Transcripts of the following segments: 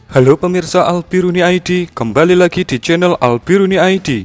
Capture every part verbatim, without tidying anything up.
Halo pemirsa Albiruni I D, kembali lagi di channel Albiruni I D.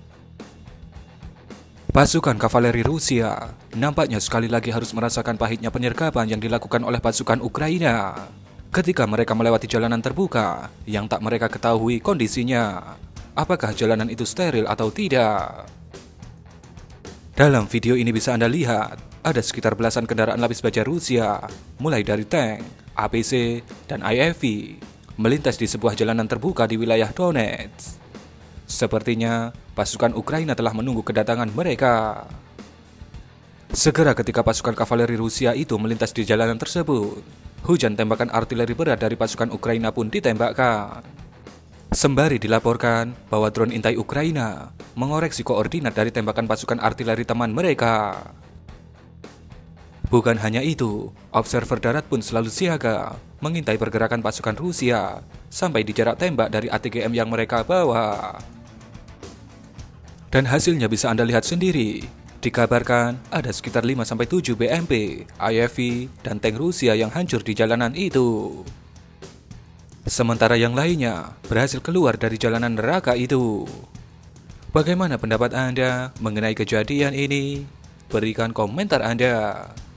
Pasukan kavaleri Rusia nampaknya sekali lagi harus merasakan pahitnya penyergapan yang dilakukan oleh pasukan Ukraina ketika mereka melewati jalanan terbuka yang tak mereka ketahui kondisinya. Apakah jalanan itu steril atau tidak? Dalam video ini bisa Anda lihat, ada sekitar belasan kendaraan lapis baja Rusia, mulai dari tank, A P C, dan I F V, melintas di sebuah jalanan terbuka di wilayah Donetsk. Sepertinya pasukan Ukraina telah menunggu kedatangan mereka. Segera ketika pasukan kavaleri Rusia itu melintas di jalanan tersebut, hujan tembakan artileri berat dari pasukan Ukraina pun ditembakkan. Sembari dilaporkan bahwa drone intai Ukraina mengoreksi koordinat dari tembakan pasukan artileri teman mereka. Bukan hanya itu, observer darat pun selalu siaga, mengintai pergerakan pasukan Rusia, sampai di jarak tembak dari A T G M yang mereka bawa. Dan hasilnya bisa Anda lihat sendiri, dikabarkan ada sekitar lima sampai tujuh B M P, I F V, dan tank Rusia yang hancur di jalanan itu. Sementara yang lainnya berhasil keluar dari jalanan neraka itu. Bagaimana pendapat Anda mengenai kejadian ini? Berikan komentar Anda.